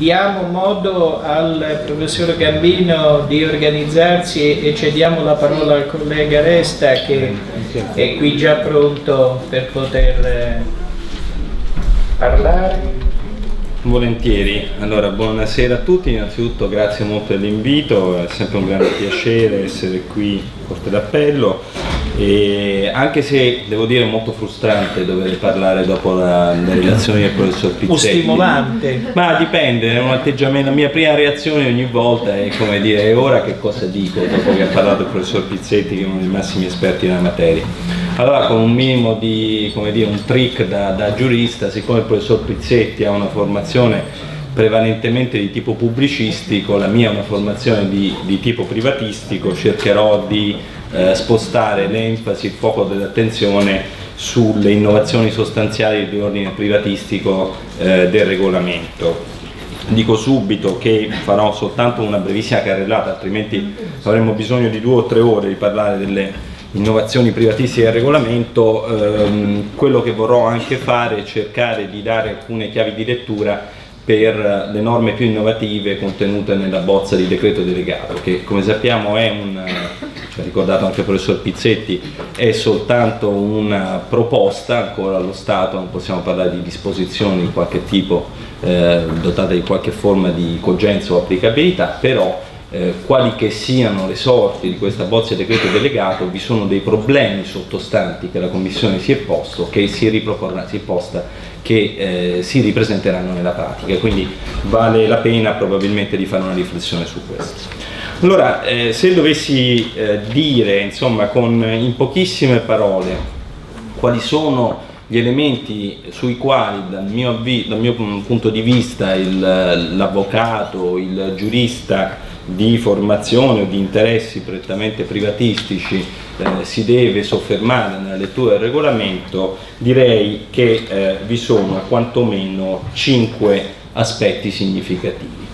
diamo modo al professor Gambino di organizzarsi e cediamo la parola al collega Resta che è qui già pronto per poter parlare. Volentieri. Allora, buonasera a tutti, innanzitutto grazie molto dell'invito, è sempre un grande piacere essere qui in Corte d'Appello, e anche se devo dire è molto frustrante dover parlare dopo le relazioni del professor Pizzetti. O stimolante. Ma dipende, è un atteggiamento, la mia prima reazione ogni volta è come dire, e ora che cosa dico dopo che ha parlato il professor Pizzetti, che è uno dei massimi esperti nella materia. Allora, con un minimo di, come dire, un trick da giurista, siccome il professor Pizzetti ha una formazione prevalentemente di tipo pubblicistico, la mia è una formazione di tipo privatistico, cercherò di spostare l'enfasi, il fuoco dell'attenzione sulle innovazioni sostanziali di ordine privatistico del regolamento. Dico subito che farò soltanto una brevissima carrellata, altrimenti avremo bisogno di 2 o 3 ore di parlare delle innovazioni privatistiche del regolamento. Quello che vorrò anche fare è cercare di dare alcune chiavi di lettura per le norme più innovative contenute nella bozza di decreto delegato, che come sappiamo è ci ha ricordato anche il professor Pizzetti, è soltanto una proposta, ancora allo Stato non possiamo parlare di disposizioni di qualche tipo dotate di qualche forma di cogenza o applicabilità, però quali che siano le sorti di questa bozza di decreto delegato, vi sono dei problemi sottostanti che la Commissione si è posto, che si è posta, che si ripresenteranno nella pratica, quindi vale la pena probabilmente di fare una riflessione su questo. Allora, se dovessi dire, insomma, in pochissime parole, quali sono gli elementi sui quali dal mio punto di vista l'avvocato, il giurista di formazione o di interessi prettamente privatistici si deve soffermare nella lettura del regolamento, direi che vi sono quantomeno 5 aspetti significativi,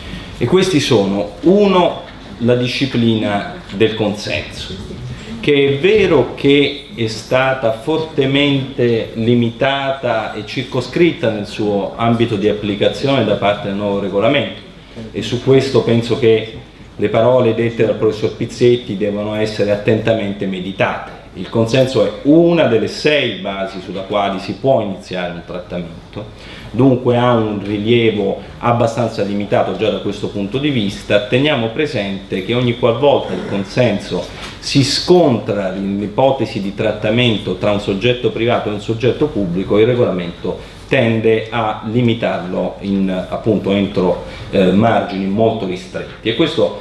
e questi sono: 1, la disciplina del consenso, che è vero che è stata fortemente limitata e circoscritta nel suo ambito di applicazione da parte del nuovo regolamento, e su questo penso che le parole dette dal professor Pizzetti devono essere attentamente meditate. Il consenso è una delle 6 basi sulla quali si può iniziare un trattamento, dunque ha un rilievo abbastanza limitato già da questo punto di vista. Teniamo presente che ogni qualvolta il consenso si scontra nell'ipotesi di trattamento tra un soggetto privato e un soggetto pubblico, il regolamento tende a limitarlo appunto entro margini molto ristretti, e questo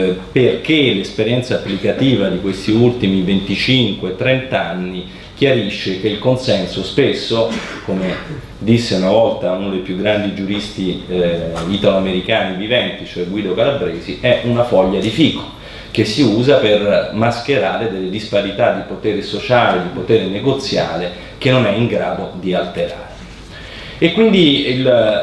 perché l'esperienza applicativa di questi ultimi 25-30 anni chiarisce che il consenso spesso, come disse una volta uno dei più grandi giuristi italo-americani viventi, cioè Guido Calabresi, è una foglia di fico che si usa per mascherare delle disparità di potere sociale, di potere negoziale, che non è in grado di alterare. E quindi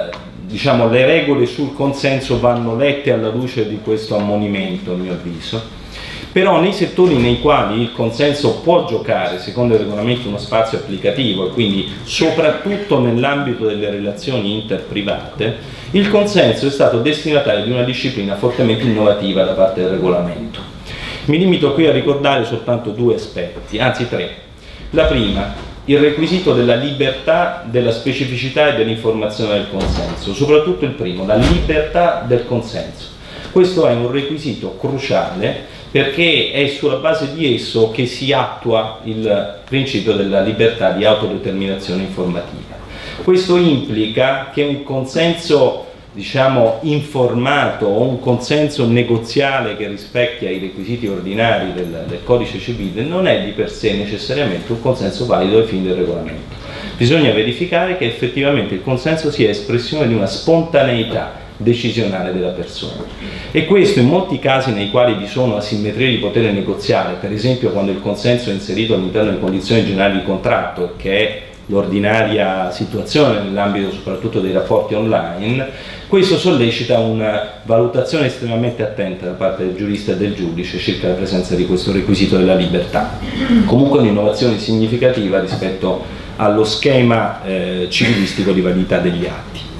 le regole sul consenso vanno lette alla luce di questo ammonimento, a mio avviso. Però nei settori nei quali il consenso può giocare, secondo il regolamento, uno spazio applicativo, e quindi soprattutto nell'ambito delle relazioni interprivate, il consenso è stato destinatario di una disciplina fortemente innovativa da parte del regolamento. Mi limito qui a ricordare soltanto 2 aspetti, anzi 3. La prima: il requisito della libertà, della specificità e dell'informazione del consenso, soprattutto il primo, la libertà del consenso. Questo è un requisito cruciale, perché è sulla base di esso che si attua il principio della libertà di autodeterminazione informativa. Questo implica che un consenso, informato, o un consenso negoziale che rispecchia i requisiti ordinari del codice civile non è di per sé necessariamente un consenso valido ai fini del regolamento. Bisogna verificare che effettivamente il consenso sia espressione di una spontaneità decisionale della persona, e questo in molti casi nei quali vi sono asimmetrie di potere negoziale, per esempio quando il consenso è inserito all'interno delle condizioni generali di contratto, che è l'ordinaria situazione nell'ambito soprattutto dei rapporti online, questo sollecita una valutazione estremamente attenta da parte del giurista e del giudice circa la presenza di questo requisito della libertà. Comunque un'innovazione significativa rispetto allo schema civilistico di validità degli atti.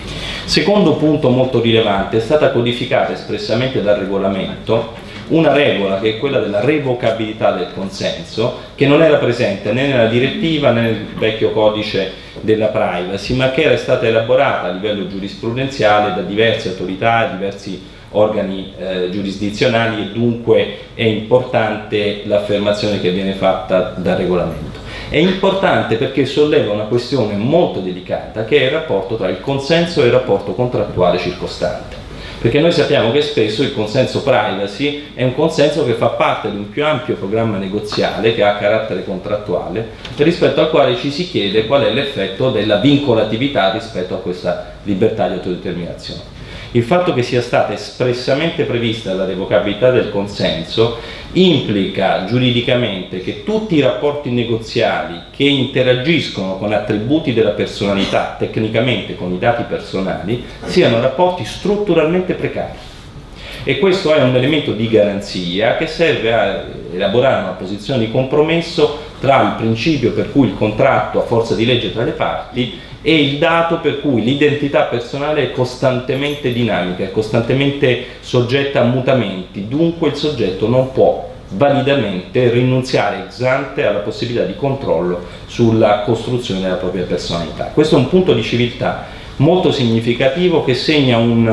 Secondo punto molto rilevante, è stata codificata espressamente dal regolamento una regola che è quella della revocabilità del consenso, che non era presente né nella direttiva né nel vecchio codice della privacy, ma che era stata elaborata a livello giurisprudenziale da diverse autorità, diversi organi giurisdizionali, e dunque è importante l'affermazione che viene fatta dal regolamento. È importante perché solleva una questione molto delicata, che è il rapporto tra il consenso e il rapporto contrattuale circostante. Perché noi sappiamo che spesso il consenso privacy è un consenso che fa parte di un più ampio programma negoziale che ha carattere contrattuale, rispetto al quale ci si chiede qual è l'effetto della vincolatività rispetto a questa libertà di autodeterminazione. Il fatto che sia stata espressamente prevista la revocabilità del consenso implica giuridicamente che tutti i rapporti negoziali che interagiscono con attributi della personalità, tecnicamente con i dati personali, siano rapporti strutturalmente precari. E questo è un elemento di garanzia che serve a elaborare una posizione di compromesso tra il principio per cui il contratto ha forza di legge tra le parti e il dato per cui l'identità personale è costantemente dinamica, è costantemente soggetta a mutamenti, dunque il soggetto non può validamente rinunziare ex ante alla possibilità di controllo sulla costruzione della propria personalità. Questo è un punto di civiltà molto significativo che segna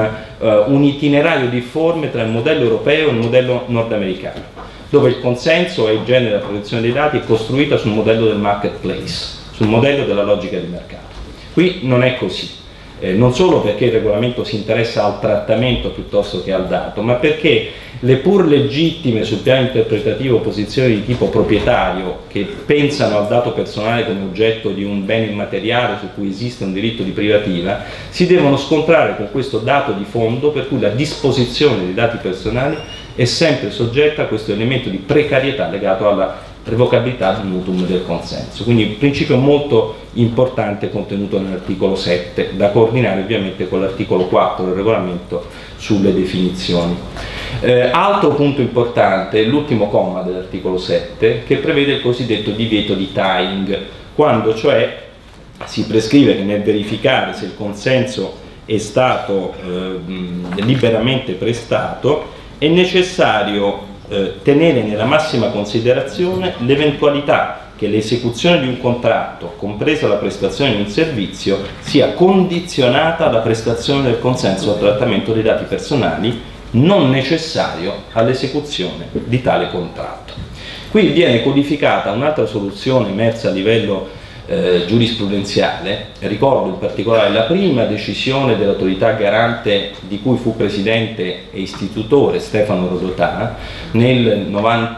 un itinerario difforme tra il modello europeo e il modello nordamericano, dove il consenso e il genere della protezione dei dati è costruita sul modello del marketplace, sul modello della logica di mercato. Qui non è così, non solo perché il regolamento si interessa al trattamento piuttosto che al dato, ma perché le pur legittime sul piano interpretativo posizioni di tipo proprietario, che pensano al dato personale come oggetto di un bene immateriale su cui esiste un diritto di privativa, si devono scontrare con questo dato di fondo per cui la disposizione dei dati personali è sempre soggetta a questo elemento di precarietà legato alla revocabilità del mutuum del consenso. Quindi un principio molto importante contenuto nell'articolo 7, da coordinare ovviamente con l'articolo 4 del regolamento sulle definizioni. Altro punto importante è l'ultimo comma dell'articolo 7, che prevede il cosiddetto divieto di tying, quando cioè si prescrive che nel verificare se il consenso è stato liberamente prestato è necessario tenere nella massima considerazione l'eventualità che l'esecuzione di un contratto, compresa la prestazione di un servizio, sia condizionata alla prestazione del consenso al trattamento dei dati personali non necessario all'esecuzione di tale contratto. Qui viene codificata un'altra soluzione emersa a livello giurisprudenziale. Ricordo in particolare la prima decisione dell'autorità garante di cui fu presidente e istitutore Stefano Rodotà nel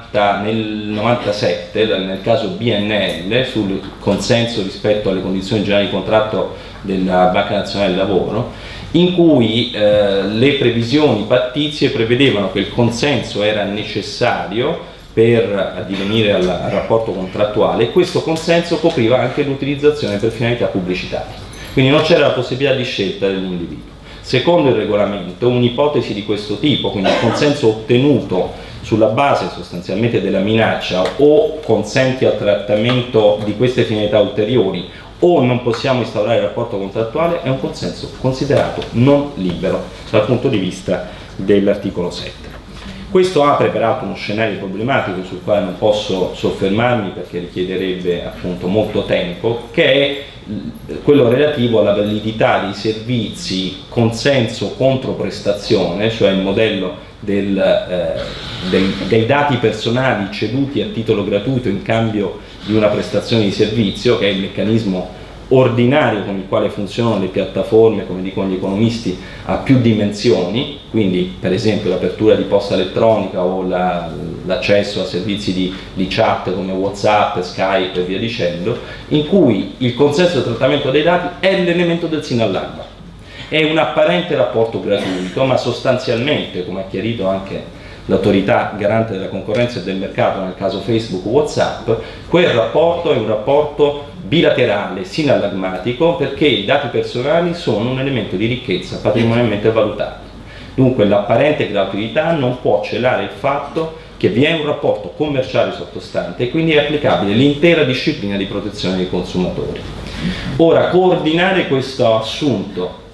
97, nel caso BNL, sul consenso rispetto alle condizioni generali di contratto della Banca Nazionale del Lavoro, in cui le previsioni pattizie prevedevano che il consenso era necessario per addivenire al rapporto contrattuale, e questo consenso copriva anche l'utilizzazione per finalità pubblicitarie. Quindi non c'era la possibilità di scelta dell'individuo. Secondo il regolamento, un'ipotesi di questo tipo, quindi il consenso ottenuto sulla base sostanzialmente della minaccia, o consenti al trattamento di queste finalità ulteriori, o non possiamo instaurare il rapporto contrattuale, è un consenso considerato non libero dal punto di vista dell'articolo 7. Questo apre peraltro uno scenario problematico sul quale non posso soffermarmi perché richiederebbe appunto molto tempo, che è quello relativo alla validità dei servizi consenso contro prestazione, cioè il modello dei dati personali ceduti a titolo gratuito in cambio di una prestazione di servizio, che è il meccanismo ordinario con il quale funzionano le piattaforme, come dicono gli economisti, a più dimensioni, quindi per esempio l'apertura di posta elettronica o l'accesso a servizi di chat come WhatsApp, Skype e via dicendo, in cui il consenso al trattamento dei dati è l'elemento del sine all'alba. È un apparente rapporto gratuito, ma sostanzialmente, come ha chiarito anche l'autorità garante della concorrenza e del mercato nel caso Facebook o WhatsApp, quel rapporto è un rapporto bilaterale, sinallagmatico, perché i dati personali sono un elemento di ricchezza patrimonialmente valutato. Dunque l'apparente gratuità non può celare il fatto che vi è un rapporto commerciale sottostante e quindi è applicabile l'intera disciplina di protezione dei consumatori. Ora, coordinare questo assunto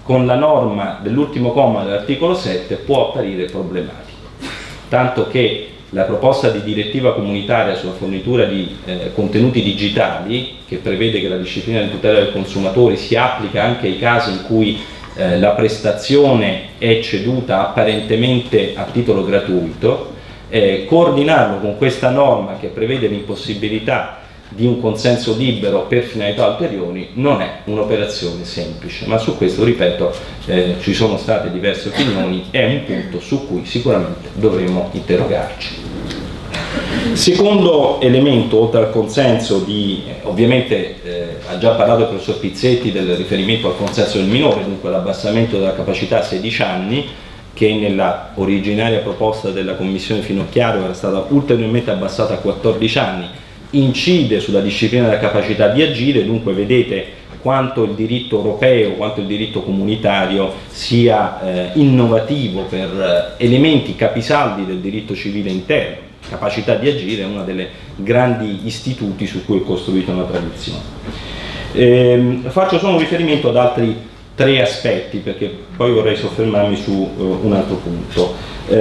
con la norma dell'ultimo comma dell'articolo 7 può apparire problematico, tanto che la proposta di direttiva comunitaria sulla fornitura di contenuti digitali, che prevede che la disciplina di tutela del consumatore si applica anche ai casi in cui la prestazione è ceduta apparentemente a titolo gratuito, coordinarlo con questa norma che prevede l'impossibilità di un consenso libero per finalità ulteriori non è un'operazione semplice, ma su questo, ripeto, ci sono state diverse opinioni, è un punto su cui sicuramente dovremo interrogarci. Secondo elemento, oltre al consenso ovviamente ha già parlato il professor Pizzetti del riferimento al consenso del minore, dunque l'abbassamento della capacità a 16 anni, che nella originaria proposta della Commissione Finocchiaro era stata ulteriormente abbassata a 14 anni, incide sulla disciplina della capacità di agire, dunque vedete quanto il diritto europeo, quanto il diritto comunitario sia innovativo per elementi capisaldi del diritto civile interno. Capacità di agire è uno dei grandi istituti su cui è costruita una tradizione. Faccio solo un riferimento ad altri 3 aspetti, perché poi vorrei soffermarmi su un altro punto.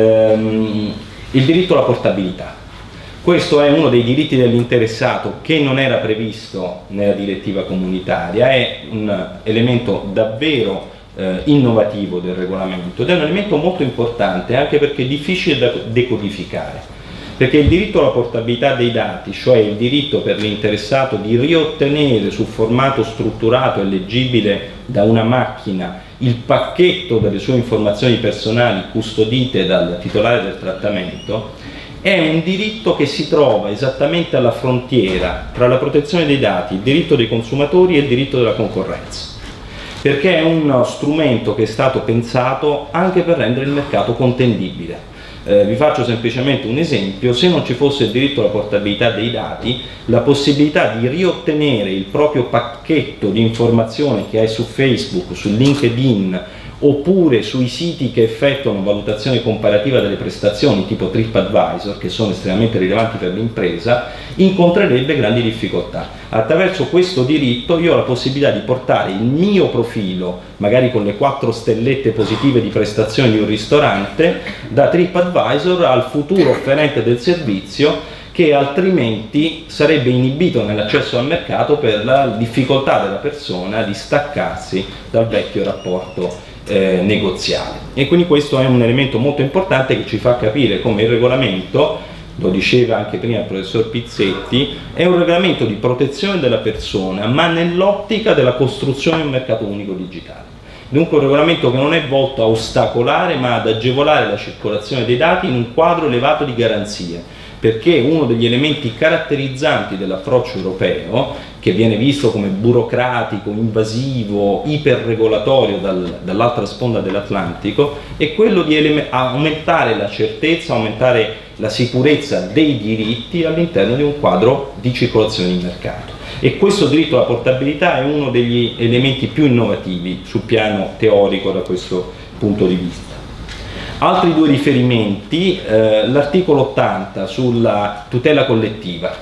Il diritto alla portabilità. Questo è uno dei diritti dell'interessato che non era previsto nella direttiva comunitaria, è un elemento davvero innovativo del regolamento ed è un elemento molto importante anche perché è difficile da decodificare, perché il diritto alla portabilità dei dati, cioè il diritto per l'interessato di riottenere su formato strutturato e leggibile da una macchina il pacchetto delle sue informazioni personali custodite dal titolare del trattamento, è un diritto che si trova esattamente alla frontiera tra la protezione dei dati, il diritto dei consumatori e il diritto della concorrenza, perché è uno strumento che è stato pensato anche per rendere il mercato contendibile. Vi faccio semplicemente un esempio: se non ci fosse il diritto alla portabilità dei dati, la possibilità di riottenere il proprio pacchetto di informazioni che hai su Facebook, su LinkedIn, oppure sui siti che effettuano valutazione comparativa delle prestazioni tipo TripAdvisor, che sono estremamente rilevanti per l'impresa, incontrerebbe grandi difficoltà. Attraverso questo diritto io ho la possibilità di portare il mio profilo, magari con le 4 stellette positive di prestazioni di un ristorante, da TripAdvisor al futuro offerente del servizio, che altrimenti sarebbe inibito nell'accesso al mercato per la difficoltà della persona di staccarsi dal vecchio rapporto negoziale. E quindi questo è un elemento molto importante che ci fa capire come il regolamento, lo diceva anche prima il professor Pizzetti, è un regolamento di protezione della persona, ma nell'ottica della costruzione di un mercato unico digitale. Dunque un regolamento che non è volto a ostacolare, ma ad agevolare la circolazione dei dati in un quadro elevato di garanzie, perché uno degli elementi caratterizzanti dell'approccio europeo, che viene visto come burocratico, invasivo, iperregolatorio dall'altra sponda dell'Atlantico, è quello di aumentare la certezza, aumentare la sicurezza dei diritti all'interno di un quadro di circolazione in mercato. E questo diritto alla portabilità è uno degli elementi più innovativi sul piano teorico da questo punto di vista. Altri 2 riferimenti, l'articolo 80 sulla tutela collettiva,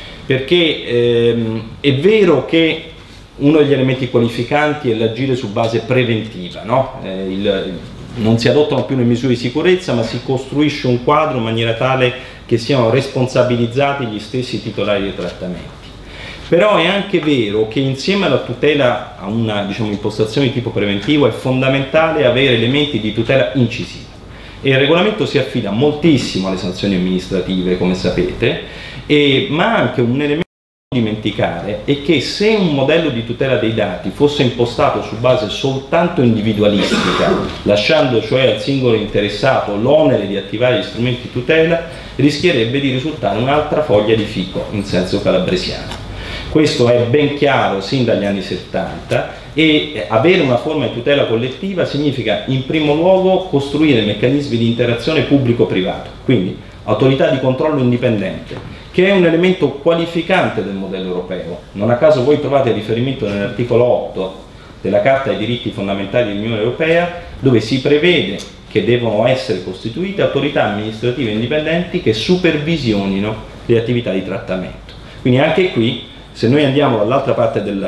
perché è vero che uno degli elementi qualificanti è l'agire su base preventiva, no? Non si adottano più le misure di sicurezza, ma si costruisce un quadro in maniera tale che siano responsabilizzati gli stessi titolari dei trattamenti. Però è anche vero che insieme alla tutela, a una impostazione di tipo preventivo, è fondamentale avere elementi di tutela incisiva. E il regolamento si affida moltissimo alle sanzioni amministrative, come sapete, ma anche un elemento da dimenticare è che se un modello di tutela dei dati fosse impostato su base soltanto individualistica, lasciando cioè al singolo interessato l'onere di attivare gli strumenti di tutela, rischierebbe di risultare un'altra foglia di fico in senso calabresiano. Questo è ben chiaro sin dagli anni 70 e avere una forma di tutela collettiva significa in primo luogo costruire meccanismi di interazione pubblico-privato, quindi autorità di controllo indipendente, che è un elemento qualificante del modello europeo. Non a caso voi trovate riferimento nell'articolo 8 della Carta dei diritti fondamentali dell'Unione Europea, dove si prevede che devono essere costituite autorità amministrative indipendenti che supervisionino le attività di trattamento. Quindi anche qui, se noi andiamo dall'altra parte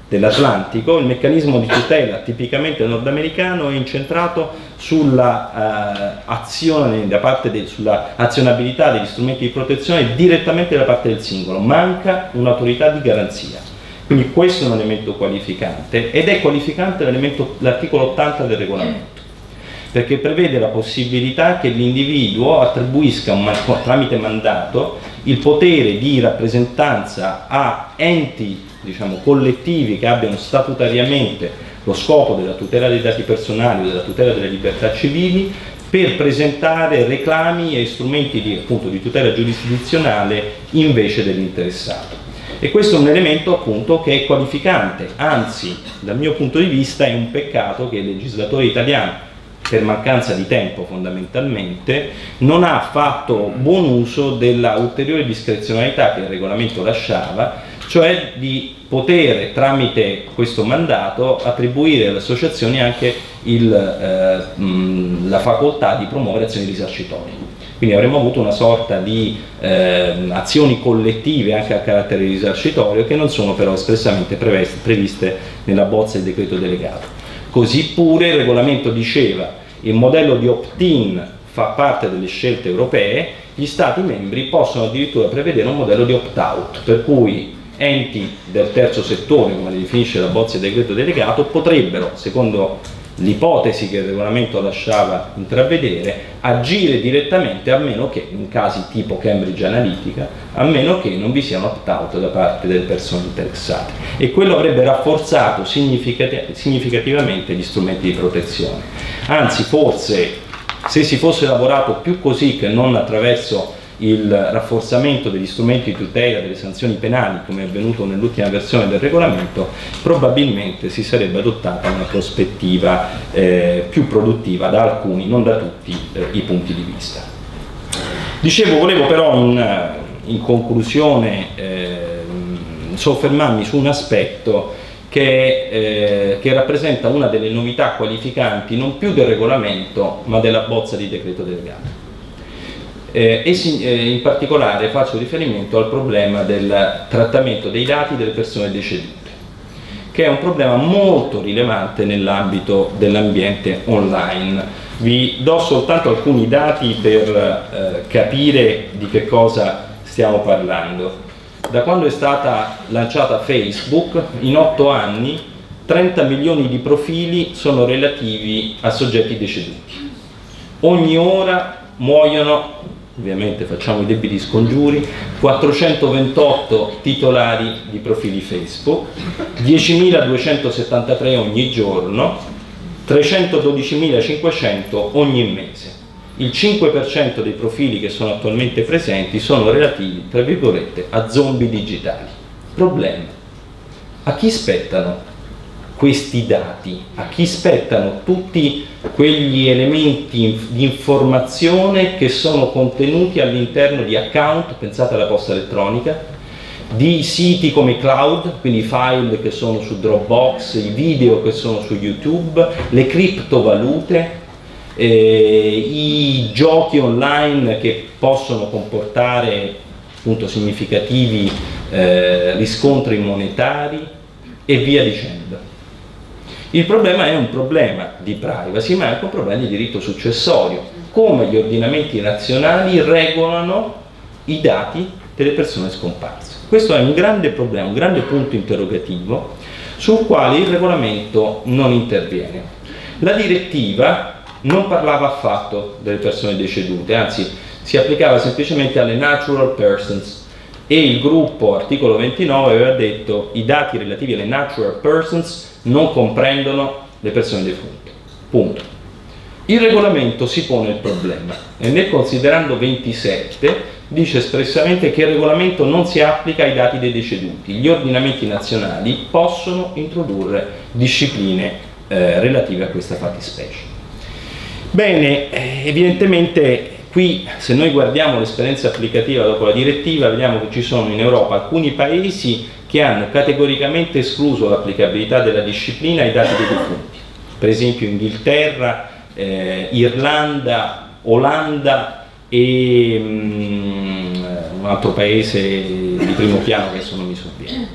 dell'Atlantico, il meccanismo di tutela tipicamente nordamericano è incentrato sulla azione da parte sulla azionabilità degli strumenti di protezione direttamente da parte del singolo, manca un'autorità di garanzia. Quindi questo è un elemento qualificante ed è qualificante l'articolo 80 del regolamento, perché prevede la possibilità che l'individuo attribuisca tramite mandato il potere di rappresentanza a enti, diciamo, collettivi che abbiano statutariamente lo scopo della tutela dei dati personali o della tutela delle libertà civili, per presentare reclami e strumenti appunto, di tutela giurisdizionale invece dell'interessato. E questo è un elemento appunto che è qualificante, anzi dal mio punto di vista è un peccato che il legislatore italiano, per mancanza di tempo fondamentalmente, non ha fatto buon uso della ulteriore discrezionalità che il regolamento lasciava, cioè di poter tramite questo mandato attribuire alle associazioni anche la facoltà di promuovere azioni risarcitorie. Quindi avremmo avuto una sorta di azioni collettive anche a carattere risarcitorio che non sono però espressamente previste nella bozza del decreto delegato. Così pure il regolamento diceva il modello di opt-in fa parte delle scelte europee, gli Stati membri possono addirittura prevedere un modello di opt-out, per cui enti del terzo settore, come li definisce la bozza del decreto delegato, potrebbero, secondo l'ipotesi che il regolamento lasciava intravedere, agire direttamente, a meno che, in casi tipo Cambridge Analytica, a meno che non vi sia un opt-out da parte delle persone interessate. E quello avrebbe rafforzato significativamente gli strumenti di protezione. Anzi, forse, se si fosse lavorato più così che non attraverso il rafforzamento degli strumenti di tutela delle sanzioni penali, come è avvenuto nell'ultima versione del regolamento, probabilmente si sarebbe adottata una prospettiva più produttiva da alcuni, non da tutti, i punti di vista. Dicevo, volevo però in conclusione soffermarmi su un aspetto che rappresenta una delle novità qualificanti non più del regolamento ma della bozza di decreto delegato. In particolare faccio riferimento al problema del trattamento dei dati delle persone decedute, che è un problema molto rilevante nell'ambito dell'ambiente online. Vi do soltanto alcuni dati per capire di che cosa stiamo parlando. Da quando è stata lanciata Facebook, in 8 anni 30 milioni di profili sono relativi a soggetti deceduti. Ogni ora muoiono, ovviamente facciamo i debiti scongiuri, 428 titolari di profili Facebook, 10.273 ogni giorno, 312.500 ogni mese. Il 5% dei profili che sono attualmente presenti sono relativi, tra virgolette, a zombie digitali. Problema: a chi spettano questi dati? A chi spettano tutti quegli elementi di informazione che sono contenuti all'interno di account, pensate alla posta elettronica, di siti come cloud, quindi i file che sono su Dropbox, i video che sono su YouTube, le criptovalute, i giochi online che possono comportare appunto significativi riscontri monetari e via dicendo. Il problema è un problema di privacy, ma è anche un problema di diritto successorio. Come gli ordinamenti nazionali regolano i dati delle persone scomparse? Questo è un grande problema, un grande punto interrogativo sul quale il regolamento non interviene. La direttiva non parlava affatto delle persone decedute, anzi si applicava semplicemente alle natural persons, e il gruppo articolo 29 aveva detto i dati relativi alle natural persons non comprendono le persone defunte. Punto. Il regolamento si pone il problema e nel considerando 27 dice espressamente che il regolamento non si applica ai dati dei deceduti. Gli ordinamenti nazionali possono introdurre discipline relative a questa fattispecie. Bene, evidentemente qui se noi guardiamo l'esperienza applicativa dopo la direttiva vediamo che ci sono in Europa alcuni paesi che hanno categoricamente escluso l'applicabilità della disciplina ai dati dei defunti, per esempio Inghilterra, Irlanda, Olanda e un altro paese di primo piano che adesso non mi sovviene.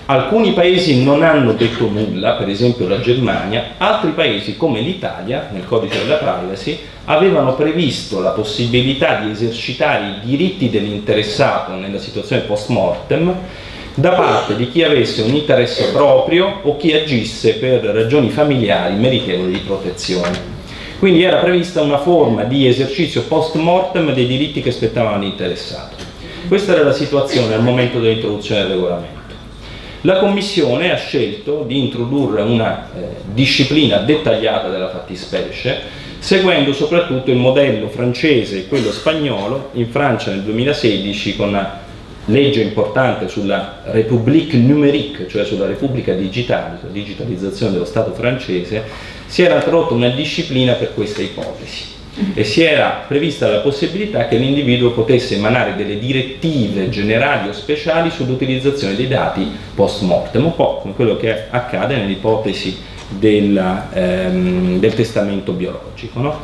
Alcuni paesi non hanno detto nulla, per esempio la Germania, altri paesi come l'Italia, nel codice della privacy, avevano previsto la possibilità di esercitare i diritti dell'interessato nella situazione post-mortem da parte di chi avesse un interesse proprio o chi agisse per ragioni familiari meritevoli di protezione. Quindi era prevista una forma di esercizio post-mortem dei diritti che spettavano all'interessato. Questa era la situazione al momento dell'introduzione del regolamento. La Commissione ha scelto di introdurre una disciplina dettagliata della fattispecie, seguendo soprattutto il modello francese e quello spagnolo. In Francia nel 2016, con una legge importante sulla République numérique, cioè sulla Repubblica digitale, sulla digitalizzazione dello Stato francese, si era introdotta una disciplina per questa ipotesi e si era prevista la possibilità che l'individuo potesse emanare delle direttive generali o speciali sull'utilizzazione dei dati post mortem, un po' come quello che accade nell'ipotesi del testamento biologico, no?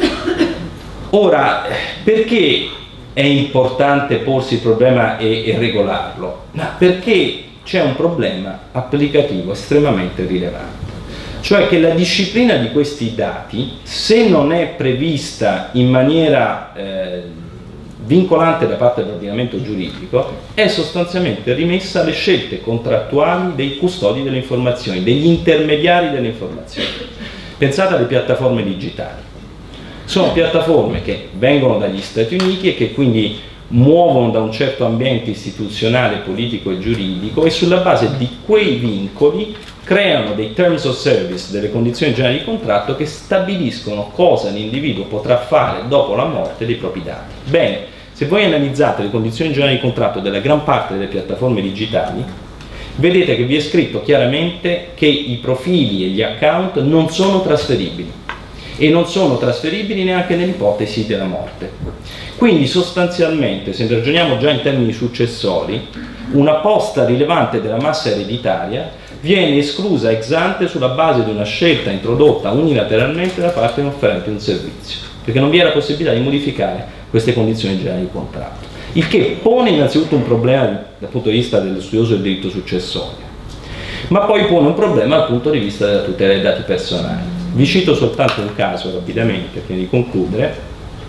Ora, perché è importante porsi il problema e regolarlo? Perché c'è un problema applicativo estremamente rilevante, cioè che la disciplina di questi dati, se non è prevista in maniera vincolante da parte dell'ordinamento giuridico, è sostanzialmente rimessa alle scelte contrattuali dei custodi delle informazioni, degli intermediari delle informazioni. Pensate alle piattaforme digitali. Sono piattaforme che vengono dagli Stati Uniti e che quindi muovono da un certo ambiente istituzionale, politico e giuridico, e sulla base di quei vincoli creano dei terms of service, delle condizioni generali di contratto che stabiliscono cosa l'individuo potrà fare dopo la morte dei propri dati. Bene, se voi analizzate le condizioni generali di contratto della gran parte delle piattaforme digitali, vedete che vi è scritto chiaramente che i profili e gli account non sono trasferibili, e non sono trasferibili neanche nell'ipotesi della morte. Quindi sostanzialmente, se ragioniamo già in termini successori, una posta rilevante della massa ereditaria viene esclusa ex ante sulla base di una scelta introdotta unilateralmente da parte di un offerente di un servizio, perché non vi era possibilità di modificare queste condizioni generali di contratto, il che pone innanzitutto un problema dal punto di vista dello studioso del diritto successorio, ma poi pone un problema dal punto di vista della tutela dei dati personali. Vi cito soltanto un caso rapidamente prima di concludere.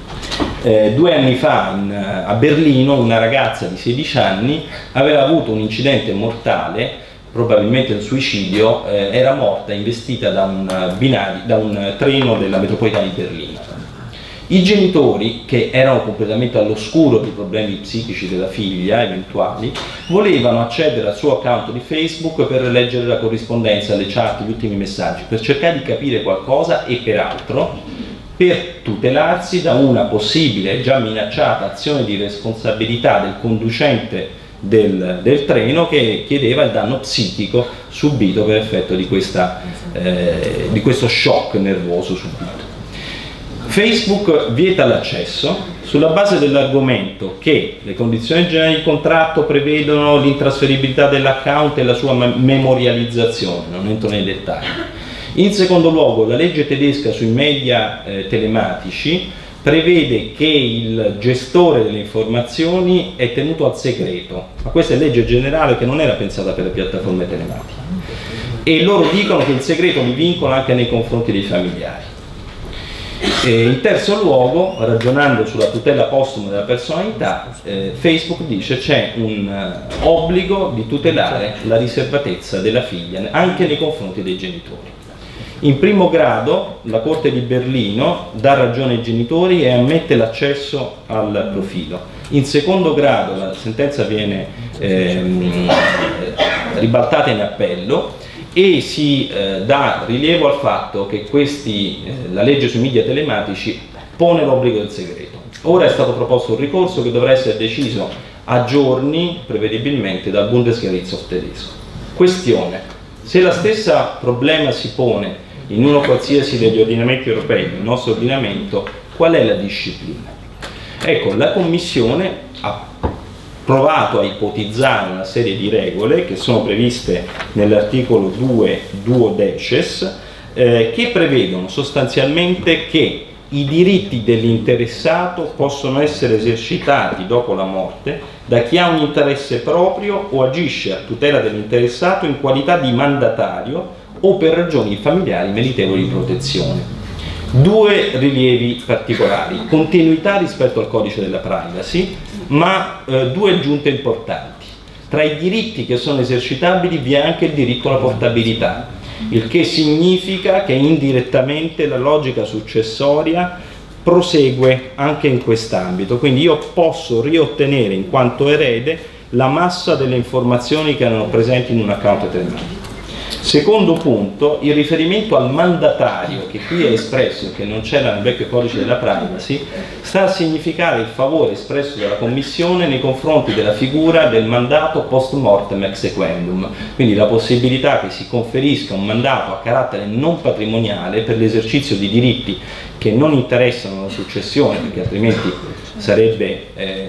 2 anni fa a Berlino una ragazza di 16 anni aveva avuto un incidente mortale, probabilmente un suicidio, era morta investita da un treno della metropolitana di Berlino. I genitori, che erano completamente all'oscuro dei problemi psichici della figlia eventuali, volevano accedere al suo account di Facebook per leggere la corrispondenza, le chat, gli ultimi messaggi, per cercare di capire qualcosa e peraltro per tutelarsi da una possibile già minacciata azione di responsabilità del conducente del treno, che chiedeva il danno psichico subito per effetto di questo shock nervoso subito. Facebook vieta l'accesso sulla base dell'argomento che le condizioni generali di contratto prevedono l'intrasferibilità dell'account e la sua memorializzazione, non entro nei dettagli. In secondo luogo, la legge tedesca sui media telematici prevede che il gestore delle informazioni è tenuto al segreto, ma questa è legge generale che non era pensata per le piattaforme telematiche, e loro dicono che il segreto li vincola anche nei confronti dei familiari. In terzo luogo, ragionando sulla tutela postuma della personalità, Facebook dice c'è un obbligo di tutelare la riservatezza della figlia anche nei confronti dei genitori. In primo grado la Corte di Berlino dà ragione ai genitori e ammette l'accesso al profilo. In secondo grado la sentenza viene ribaltata in appello e si dà rilievo al fatto che la legge sui media telematici pone l'obbligo del segreto. Ora è stato proposto un ricorso che dovrà essere deciso a giorni, prevedibilmente, dal Bundesgerichtshof tedesco. Questione: se la stessa problema si pone in uno qualsiasi degli ordinamenti europei, nel nostro ordinamento, qual è la disciplina? Ecco, la Commissione ha provato a ipotizzare una serie di regole che sono previste nell'articolo 2 duodecies, che prevedono sostanzialmente che i diritti dell'interessato possono essere esercitati dopo la morte da chi ha un interesse proprio o agisce a tutela dell'interessato in qualità di mandatario o per ragioni familiari meritevoli di protezione. Due rilievi particolari: continuità rispetto al codice della privacy, ma due aggiunte importanti. Tra i diritti che sono esercitabili vi è anche il diritto alla portabilità, il che significa che indirettamente la logica successoria prosegue anche in quest'ambito, quindi io posso riottenere in quanto erede la massa delle informazioni che erano presenti in un account telematico. Secondo punto, il riferimento al mandatario, che qui è espresso e che non c'era nel vecchio codice della privacy, sta a significare il favore espresso dalla Commissione nei confronti della figura del mandato post mortem exequendum, quindi la possibilità che si conferisca un mandato a carattere non patrimoniale per l'esercizio di diritti che non interessano la successione, perché altrimenti sarebbe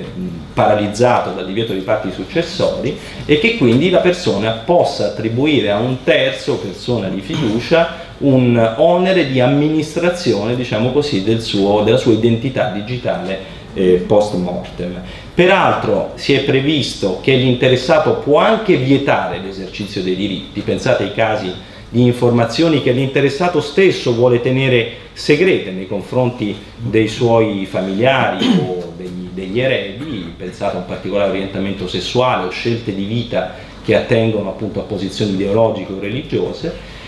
paralizzato dal divieto di patti successori, e che quindi la persona possa attribuire a un terzo, persona di fiducia, un onere di amministrazione, diciamo così, della sua identità digitale post mortem. Peraltro si è previsto che l'interessato può anche vietare l'esercizio dei diritti. Pensate ai casi di informazioni che l'interessato stesso vuole tenere segrete nei confronti dei suoi familiari o degli eredi, pensate a un particolare orientamento sessuale o scelte di vita che attengono appunto a posizioni ideologiche o religiose,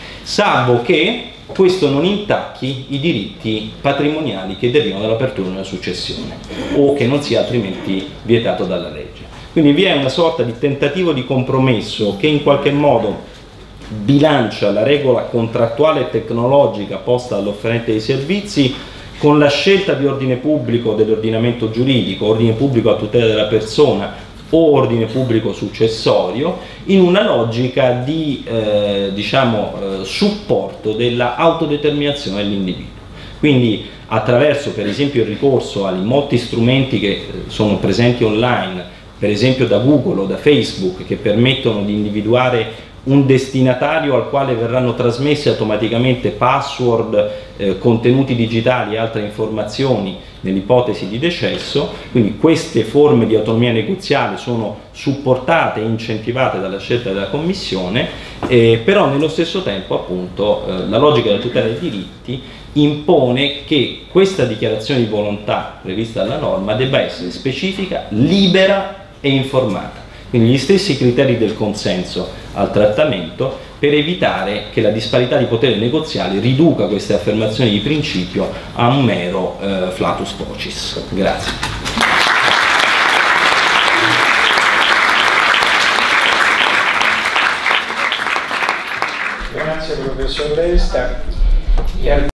salvo che questo non intacchi i diritti patrimoniali che derivano dall'apertura della successione o che non sia altrimenti vietato dalla legge. Quindi vi è una sorta di tentativo di compromesso che in qualche modo bilancia la regola contrattuale e tecnologica posta dall'offerente dei servizi con la scelta di ordine pubblico dell'ordinamento giuridico, ordine pubblico a tutela della persona o ordine pubblico successorio, in una logica di supporto della autodeterminazione dell'individuo. Quindi attraverso per esempio il ricorso ai molti strumenti che sono presenti online, per esempio da Google o da Facebook, che permettono di individuare un destinatario al quale verranno trasmessi automaticamente password, contenuti digitali e altre informazioni nell'ipotesi di decesso. Quindi queste forme di autonomia negoziale sono supportate e incentivate dalla scelta della Commissione, però nello stesso tempo appunto la logica della tutela dei diritti impone che questa dichiarazione di volontà prevista dalla norma debba essere specifica, libera e informata. Quindi gli stessi criteri del consenso al trattamento, per evitare che la disparità di potere negoziale riduca queste affermazioni di principio a un mero flatus vocis. Grazie. Grazie professor Lesta.